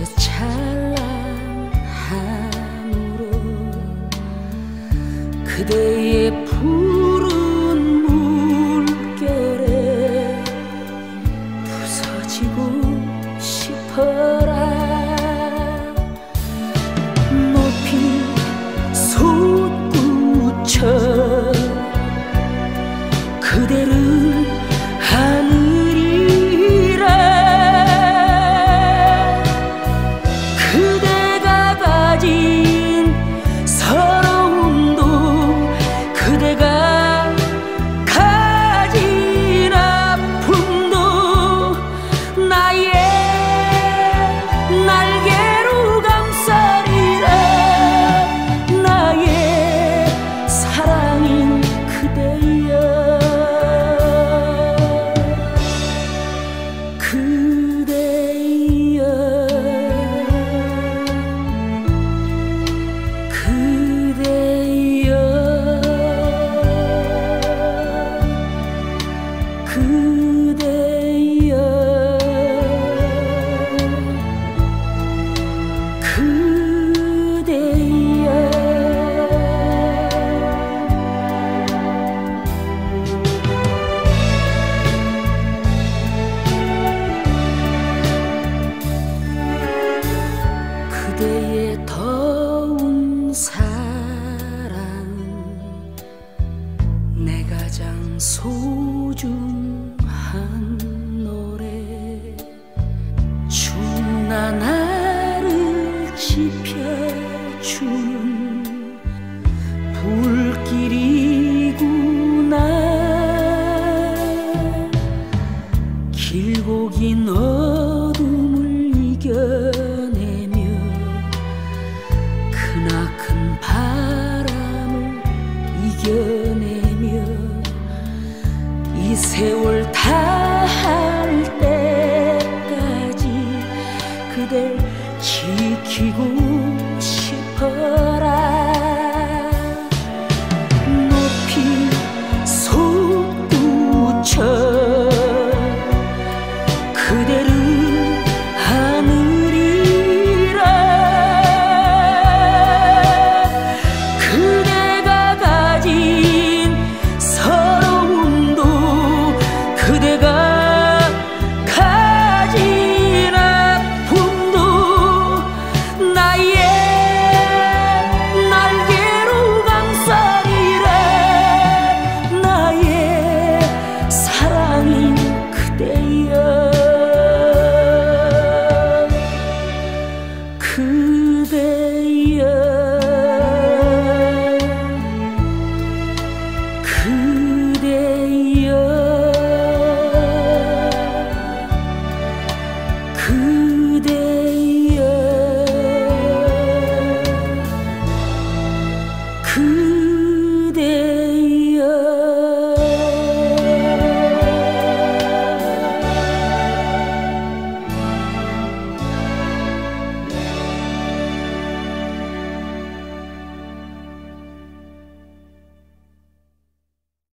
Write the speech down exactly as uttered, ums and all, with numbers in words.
찬란함으로 그대의 푸른 물결에 부서지고 싶어라. 높이 솟구쳐 그대를 안으리라. 그대가 가진 서러움도 그대가 가진 아픔도 나의 날개로 감싸리라. 나의 사랑인 그대여, 그대여, 그대여, 그대여, 그대여. 그대의 더운 사랑 내 가장 소중한 노래. 추운 나날을 지펴주는 불길이구나. 길고 긴 어둠을 이겨내며 크나큰 바람을 이겨내며 이 세월 다할 때까지 그댈 지키고 싶어라. 높이 솟구쳐 그대를 안으리라. 그대가 가진 서러움도 그대가 가진 아픔도 나의 날개로 감싸리라. 나의 사랑인 그대여, 그대여, 그대여, 그대여, 그대여.